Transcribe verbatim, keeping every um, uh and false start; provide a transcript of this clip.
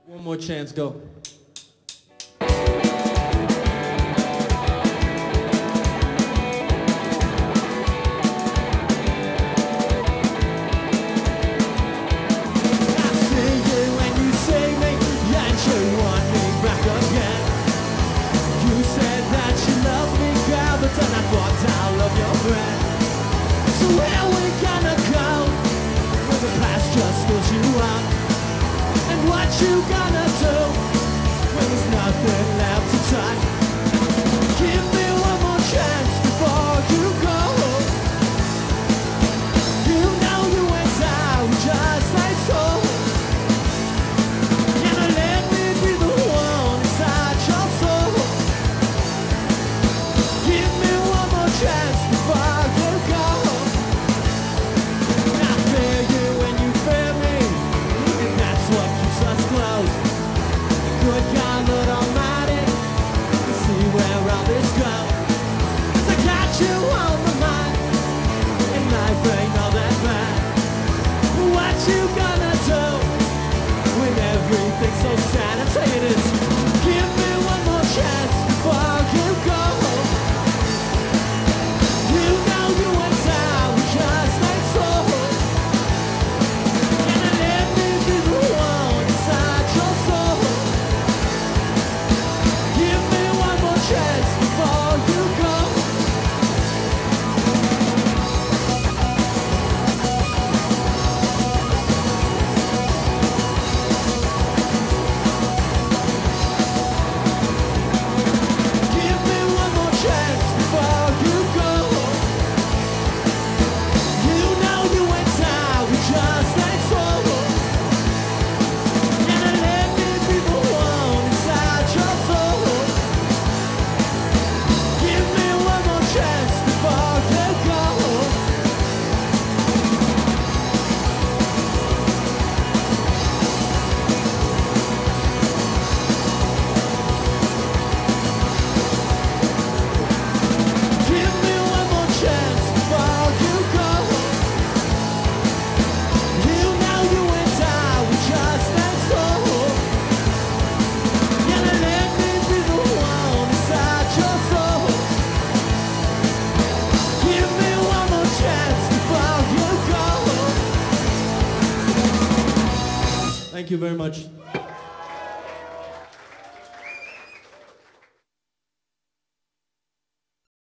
One more chance, go. What you gonna do when there's nothing left to try? Give me one more chance before you go. You know you went out just like so. Gonna let me be the one inside your soul. Give me one more chance before you go. I fear you when you fear me, and that's what keeps us close. Good God, Lord Almighty, see where all this goes. 'Cause I got you on my mind, and life ain't all that bad. But what you gonna do when everything's so sad? I tell you this, give me one more chance before you go. You know you went out just like so. Gonna let me be the one inside your soul. Give me one more chance before you go. Give me one more chance before you go. You know you went out just like so. Gonna let me be the one inside your soul. Give me one more chance before you go. Give me one more chance before you go. You know you went out just like so. Gonna let me be the one inside your soul. Give me one more chance before you go. Thank you very much.